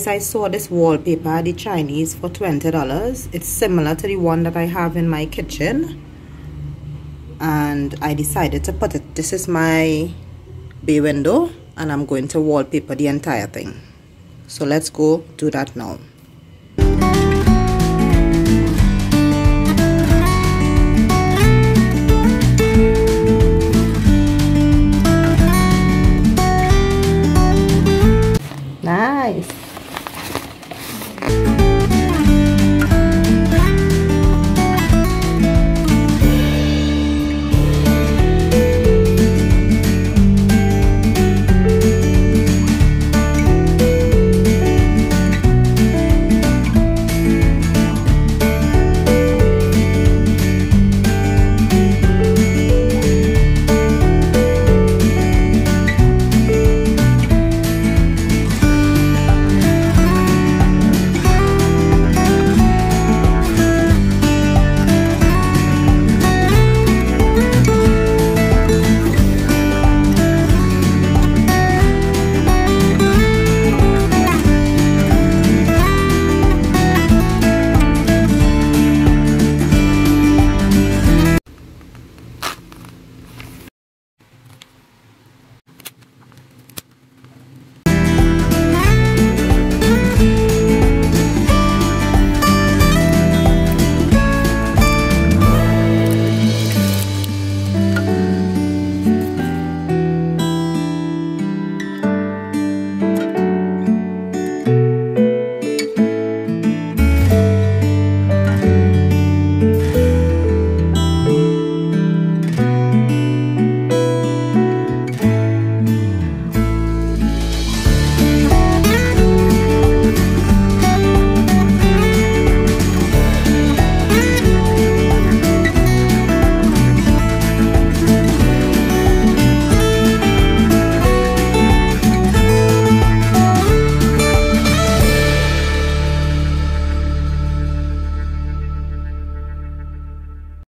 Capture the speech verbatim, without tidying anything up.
guys, I saw this wallpaper at the Chinese for twenty dollars. It's similar to the one that I have in my kitchen, and I decided to put it. This is my bay window, and I'm going to wallpaper the entire thing. So let's go do that now.